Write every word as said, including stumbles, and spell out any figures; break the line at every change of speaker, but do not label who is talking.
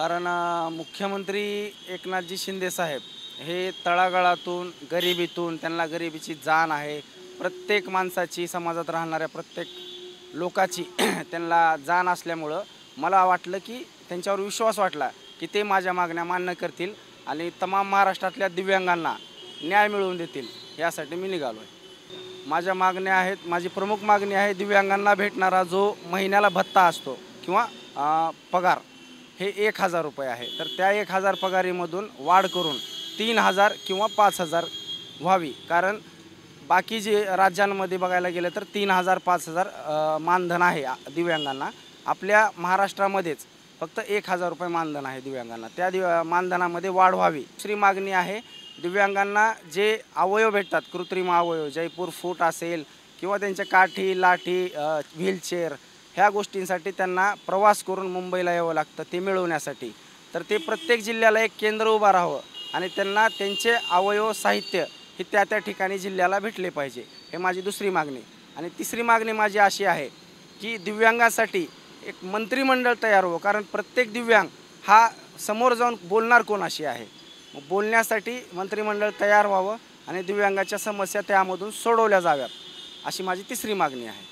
कारण अ, मुख्यमंत्री एकनाथजी शिंदे साहेब हे तळागाळातून, गरिबीतून त्यांना गरिबीची जाण आहे. प्रत्येक माणसाची, समाजात राहणाऱ्या प्रत्येक लोकाची त्यांना जाण असल्यामुळं मला वाटलं की त्यांच्यावर विश्वास वाटला की ते माझ्या मागण्या मान्य करतील आणि तमाम महाराष्ट्रातल्या दिव्यांगांना न्याय मिळवून देतील, यासाठी मी निघालो आहे. माझ्या मागण्या आहेत, माझी प्रमुख मागणी आहे दिव्यांगांना भेटणारा जो महिन्याला भत्ता असतो किंवा अ, पगार हे एक हजार रुपये आहे. तर त्या एक हजार पगारीमधून वाढ करून तीन हजार किंवा पाच हजार व्हावी. कारण बाकी जे राज्यांमध्ये बघायला गेलं तर तीन हजार पाच हजार अ, मानधन आहे आ दिव्यांगांना. आपल्या महाराष्ट्रामध्येच फक्त एक हजार रुपये मानधन आहे दिव्यांगांना. त्या दिव मानधनामध्ये वाढ व्हावी. दुसरी मागणी आहे दिव्यांगांना जे अवयव भेटतात, कृत्रिम अवयव, जयपूर फूट असेल किंवा त्यांच्या काठी, लाठी, अ, व्हीलचेअर ह्या गोष्टींसाठी त्यांना प्रवास करून मुंबईला यावं लागतं ते मिळवण्यासाठी. तर ते प्रत्येक जिल्ह्याला एक केंद्र उभं राहावं आणि त्यांना त्यांचे अवयव, साहित्य हे त्या त्या ठिकाणी जिल्ह्याला भेटले पाहिजे. हे माझी दुसरी मागणी. आणि तिसरी मागणी माझी अशी आहे की दिव्यांगासाठी एक मंत्रिमंडळ तयार व्हावं. कारण प्रत्येक दिव्यांग हा समोर जाऊन बोलणार कोणाशी आहे. मग बोलण्यासाठी मंत्रिमंडळ तयार व्हावं आणि दिव्यांगाच्या समस्या त्यामधून सोडवल्या जाव्यात, अशी माझी तिसरी मागणी आहे.